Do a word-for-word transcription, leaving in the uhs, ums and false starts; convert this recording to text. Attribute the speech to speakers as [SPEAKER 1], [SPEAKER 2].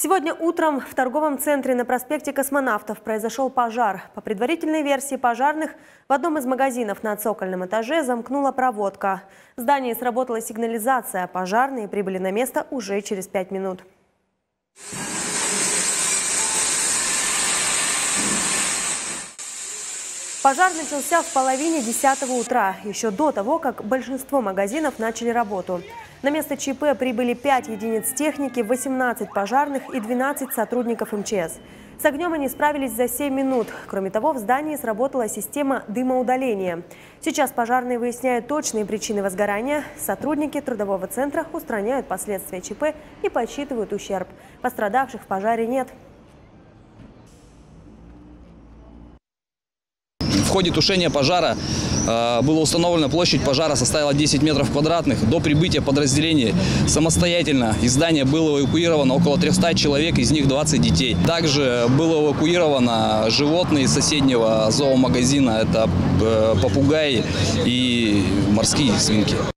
[SPEAKER 1] Сегодня утром в торговом центре на проспекте Космонавтов произошел пожар. По предварительной версии пожарных, в одном из магазинов на цокольном этаже замкнула проводка. В здании сработала сигнализация. Пожарные прибыли на место уже через пять минут. Пожар начался в половине десятого утра, еще до того, как большинство магазинов начали работу. На место ЧП прибыли пять единиц техники, восемнадцать пожарных и двенадцать сотрудников эм че эс. С огнем они справились за семь минут. Кроме того, в здании сработала система дымоудаления. Сейчас пожарные выясняют точные причины возгорания. Сотрудники трудового центра устраняют последствия ЧП и подсчитывают ущерб. Пострадавших в пожаре нет.
[SPEAKER 2] В ходе тушения пожара э, было установлено, площадь пожара составила десять метров квадратных. До прибытия подразделений самостоятельно из здания было эвакуировано около трёхсот человек, из них двадцать детей. Также было эвакуировано животные из соседнего зоомагазина, это э, попугаи и морские свинки.